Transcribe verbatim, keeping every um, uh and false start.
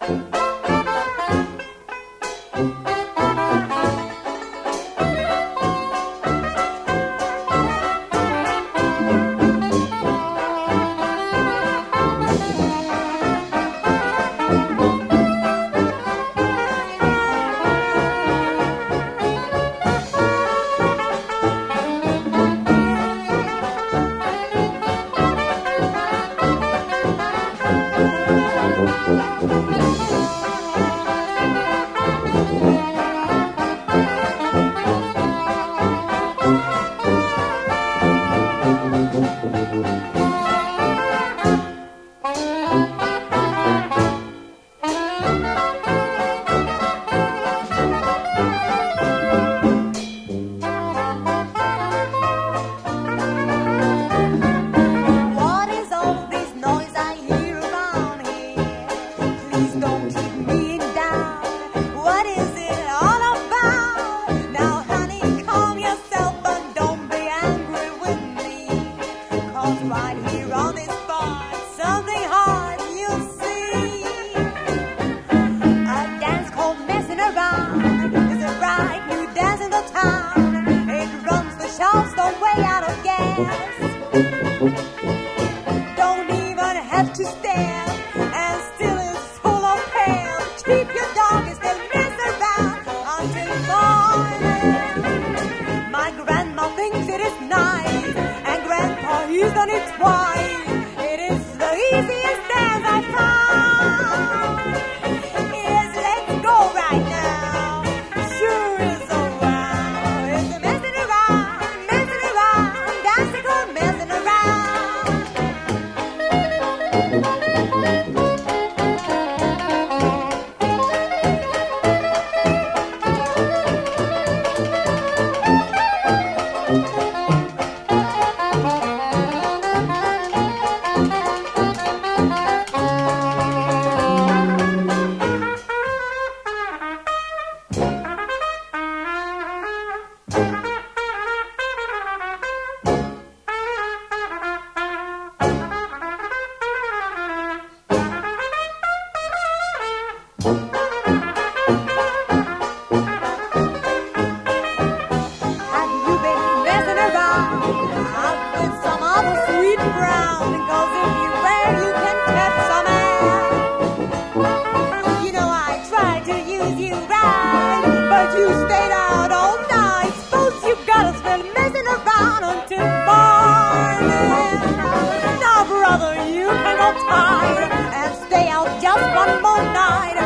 Right here on this spot, something hard you'll see. A dance called Messing Around is a bright new dance in the town. It runs the Charleston way out of gas. Don't even have to stare, and still is full of hair. Keep your dog and still mess around until morning. My grandma thinks it is nice, and grandpa, he's done it twice. It is the easiest dance I found. Yes, let's go right now. Sure is so wild. It's a messing around, messing around, dancing called messing around. Have you been messing around out with some other sweet brown? 'Cause if you wear, you can catch some air. You know I tried to use you right, but you stayed out all night. Suppose you got us been messing around until morning. Now, brother, you can go tired and stay out just one more night.